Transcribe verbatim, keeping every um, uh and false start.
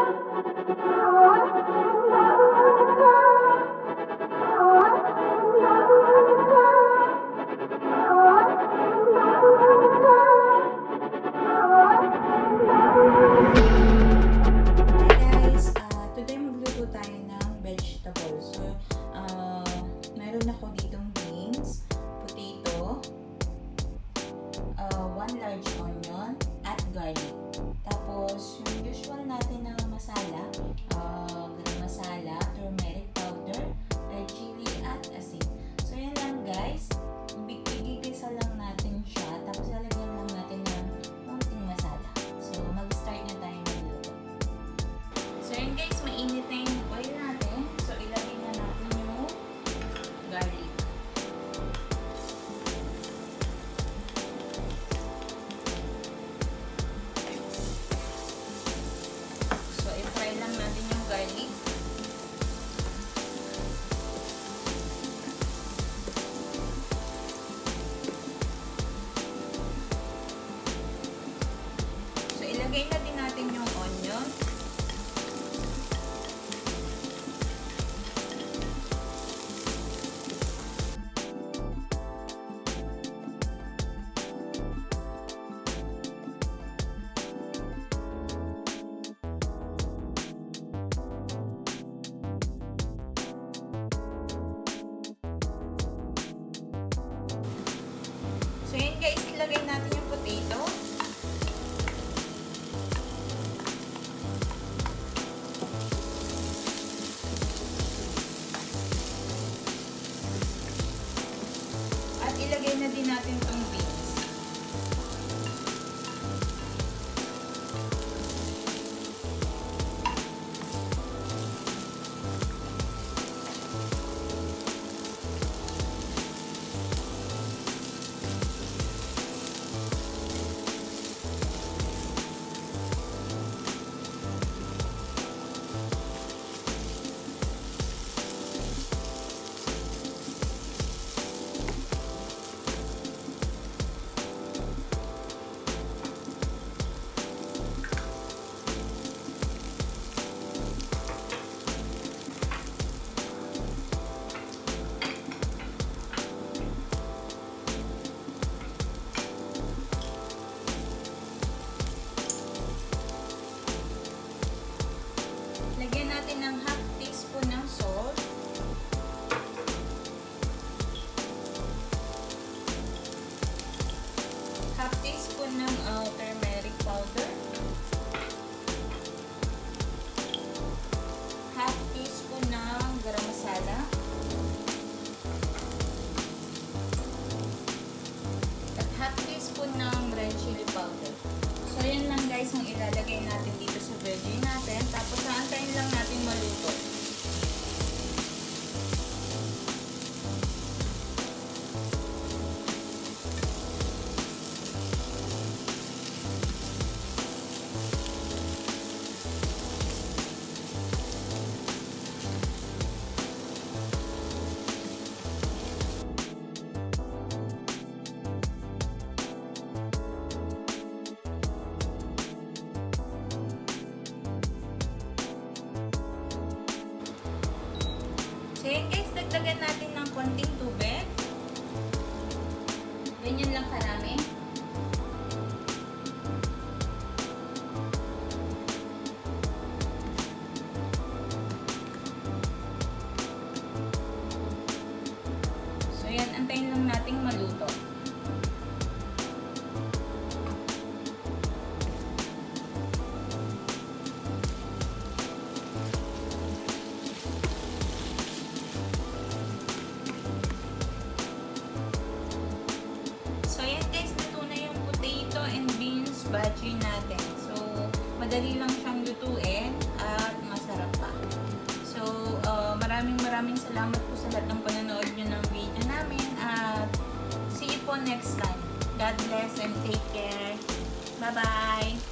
Ilagay na din natin yung onion. So yun guys, ilagay natin yung potato. Ilagay na din natin itong beans. Lagyan natin ng half teaspoon ng salt. Half teaspoon ng uh, turmeric powder. Half teaspoon ng garam masala. At half teaspoon ng red chili powder. So, yun lang guys ang ilalagay natin dito sa veggie natin. Tapos, aantayin lang natin maluto. So yun guys, dagdagan natin ng konting tubig. Ganyan lang karami. So yan, antayin lang nating maluto. Bhaji natin. So, madali lang siyang lutuin at masarap pa. So, uh, maraming maraming salamat po sa lahat ng panonood nyo ng video namin at see you po next time. God bless and take care. Bye-bye!